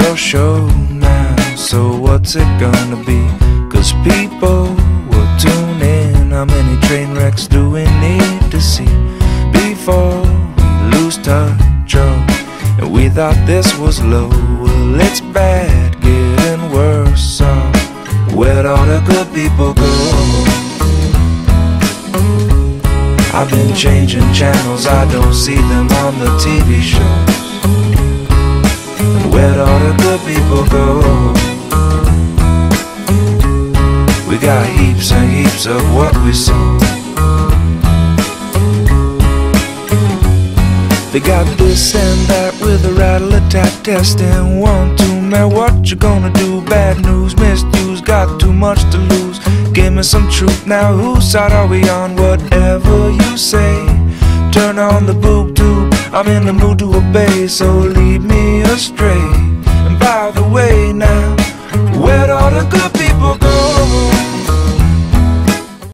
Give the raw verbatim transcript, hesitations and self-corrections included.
your show now, so what's it gonna be? Cause people will tune in. How many train wrecks do we need to see before we lose touch? Oh, and we thought this was low. Well, it's bad, getting worse. So where'd all the good people go? I've been changing channels, I don't see them on the T V shows. And where'd all the good people go? We got heaps and heaps of what we saw. They got this and that with a rattle attack testing. One, two, man, what you gonna do? Bad news, misused, got too much to lose. Give me some truth now, whose side are we on? Whatever you say, turn on the boob tube. I'm in the mood to obey, so lead me astray.